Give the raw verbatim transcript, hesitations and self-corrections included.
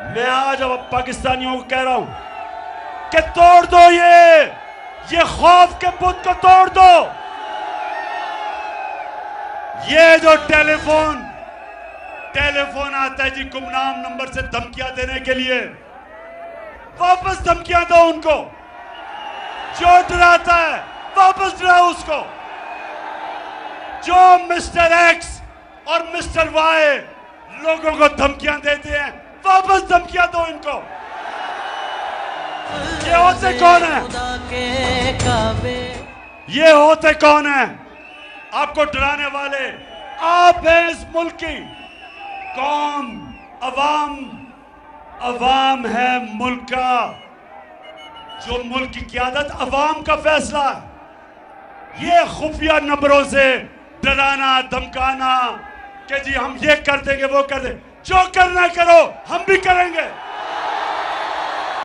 मैं आज अब पाकिस्तानियों को कह रहा हूं कि तोड़ दो ये ये खौफ के बुत को तोड़ दो। ये जो टेलीफोन टेलीफोन आता है जी गुमनाम नंबर से धमकियां देने के लिए, वापस धमकियां दो उनको। जो डराता है वापस डराओ उसको। जो मिस्टर एक्स और मिस्टर वाई लोगों को धमकियां देते हैं, वापस धमकियां दो इनको। ये होते कौन है? ये होते कौन है आपको डराने वाले? आप हैं इस मुल्क की कौम, अवाम। अवाम है मुल्क का, जो मुल्क की क़यादत अवाम का फैसला है। ये खुफिया नंबरों से डराना धमकाना कि जी हम ये कर देंगे वो कर देंगे, जो करना करो हम भी करेंगे।